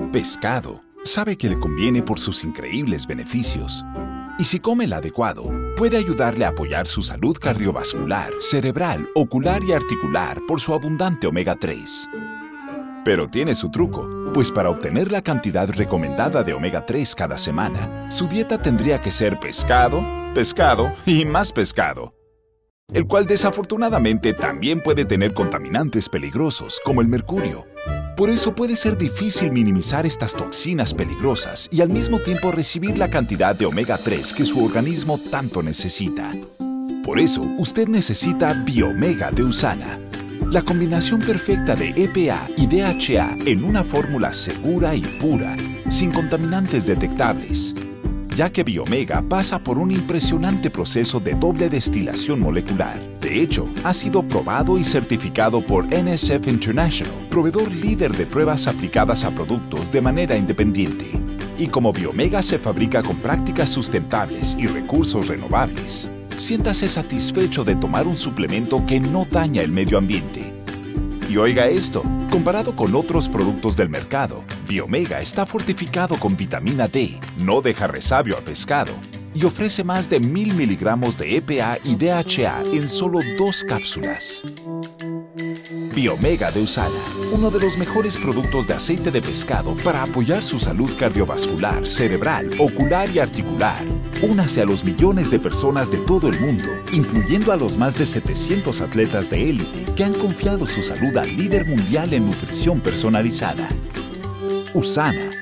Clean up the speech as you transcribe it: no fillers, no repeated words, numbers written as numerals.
Pescado. Sabe que le conviene por sus increíbles beneficios. Y si come el adecuado, puede ayudarle a apoyar su salud cardiovascular, cerebral, ocular y articular por su abundante omega 3. Pero tiene su truco, pues para obtener la cantidad recomendada de omega 3 cada semana, su dieta tendría que ser pescado, pescado y más pescado, el cual desafortunadamente también puede tener contaminantes peligrosos como el mercurio. Por eso puede ser difícil minimizar estas toxinas peligrosas y al mismo tiempo recibir la cantidad de omega 3 que su organismo tanto necesita. Por eso, usted necesita Biomega de USANA, la combinación perfecta de EPA y DHA en una fórmula segura y pura, sin contaminantes detectables, ya que Biomega pasa por un impresionante proceso de doble destilación molecular. De hecho, ha sido probado y certificado por NSF International, proveedor líder de pruebas aplicadas a productos de manera independiente. Y como Biomega se fabrica con prácticas sustentables y recursos renovables, siéntase satisfecho de tomar un suplemento que no daña el medio ambiente. Y oiga esto, comparado con otros productos del mercado, Biomega está fortificado con vitamina D, no deja resabio a pescado y ofrece más de 1000 miligramos de EPA y DHA en solo 2 cápsulas. Biomega de USANA, uno de los mejores productos de aceite de pescado para apoyar su salud cardiovascular, cerebral, ocular y articular. Únase a los millones de personas de todo el mundo, incluyendo a los más de 700 atletas de élite que han confiado su salud al líder mundial en nutrición personalizada. USANA,